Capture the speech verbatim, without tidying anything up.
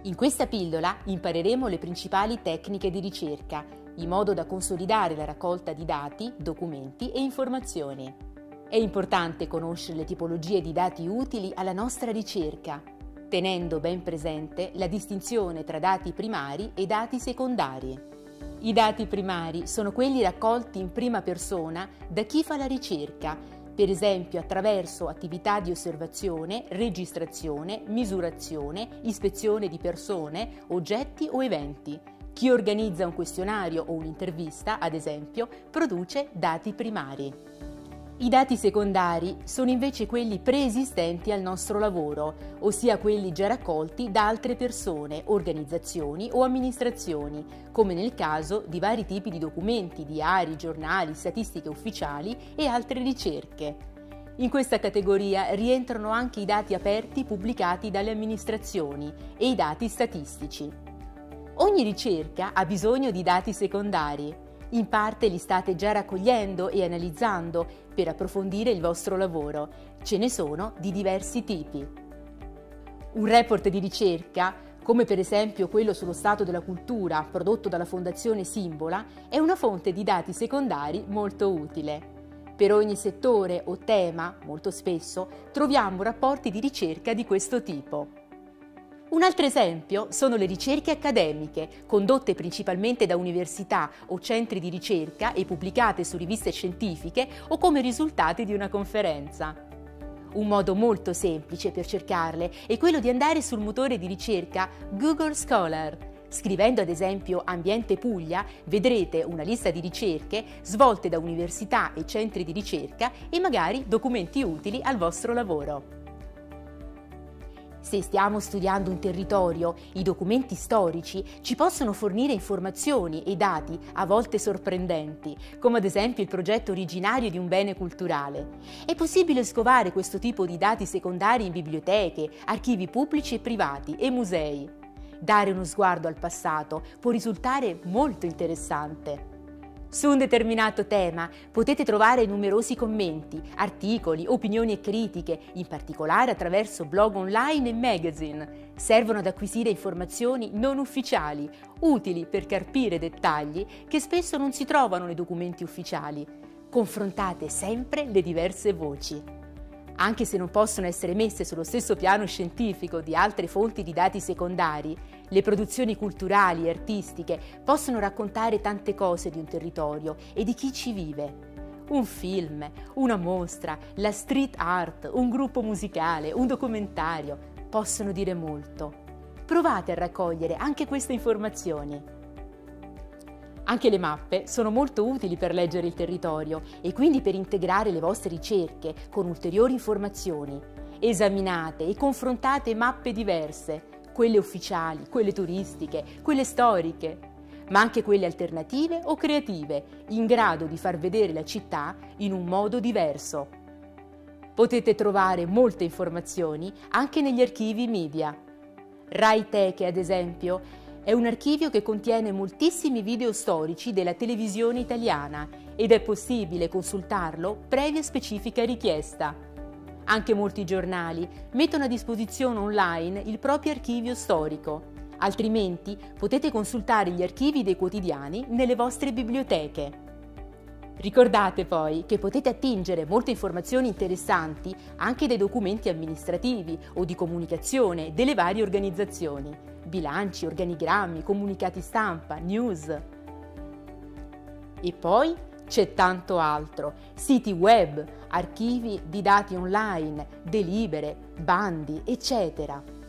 In questa pillola impareremo le principali tecniche di ricerca, in modo da consolidare la raccolta di dati, documenti e informazioni. È importante conoscere le tipologie di dati utili alla nostra ricerca, tenendo ben presente la distinzione tra dati primari e dati secondari. I dati primari sono quelli raccolti in prima persona da chi fa la ricerca, per esempio attraverso attività di osservazione, registrazione, misurazione, ispezione di persone, oggetti o eventi. Chi organizza un questionario o un'intervista, ad esempio, produce dati primari. I dati secondari sono invece quelli preesistenti al nostro lavoro, ossia quelli già raccolti da altre persone, organizzazioni o amministrazioni, come nel caso di vari tipi di documenti, diari, giornali, statistiche ufficiali e altre ricerche. In questa categoria rientrano anche i dati aperti pubblicati dalle amministrazioni e i dati statistici. Ogni ricerca ha bisogno di dati secondari. In parte li state già raccogliendo e analizzando per approfondire il vostro lavoro. Ce ne sono di diversi tipi. Un report di ricerca, come per esempio quello sullo stato della cultura prodotto dalla Fondazione Simbola, è una fonte di dati secondari molto utile. Per ogni settore o tema, molto spesso, troviamo rapporti di ricerca di questo tipo. Un altro esempio sono le ricerche accademiche, condotte principalmente da università o centri di ricerca e pubblicate su riviste scientifiche o come risultati di una conferenza. Un modo molto semplice per cercarle è quello di andare sul motore di ricerca Google Scholar. Scrivendo ad esempio Ambiente Puglia vedrete una lista di ricerche svolte da università e centri di ricerca e magari documenti utili al vostro lavoro. Se stiamo studiando un territorio, i documenti storici ci possono fornire informazioni e dati a volte sorprendenti, come ad esempio il progetto originario di un bene culturale. È possibile scovare questo tipo di dati secondari in biblioteche, archivi pubblici e privati e musei. Dare uno sguardo al passato può risultare molto interessante. Su un determinato tema potete trovare numerosi commenti, articoli, opinioni e critiche, in particolare attraverso blog online e magazine. Servono ad acquisire informazioni non ufficiali, utili per carpire dettagli che spesso non si trovano nei documenti ufficiali. Confrontate sempre le diverse voci. Anche se non possono essere messe sullo stesso piano scientifico di altre fonti di dati secondari, le produzioni culturali e artistiche possono raccontare tante cose di un territorio e di chi ci vive. Un film, una mostra, la street art, un gruppo musicale, un documentario possono dire molto. Provate a raccogliere anche queste informazioni. Anche le mappe sono molto utili per leggere il territorio e quindi per integrare le vostre ricerche con ulteriori informazioni. Esaminate e confrontate mappe diverse, quelle ufficiali, quelle turistiche, quelle storiche, ma anche quelle alternative o creative, in grado di far vedere la città in un modo diverso. Potete trovare molte informazioni anche negli archivi media. RaiTeche, ad esempio, è un archivio che contiene moltissimi video storici della televisione italiana ed è possibile consultarlo previa specifica richiesta. Anche molti giornali mettono a disposizione online il proprio archivio storico, altrimenti potete consultare gli archivi dei quotidiani nelle vostre biblioteche. Ricordate poi che potete attingere molte informazioni interessanti anche dai documenti amministrativi o di comunicazione delle varie organizzazioni, bilanci, organigrammi, comunicati stampa, news. E poi c'è tanto altro, siti web, archivi di dati online, delibere, bandi, eccetera.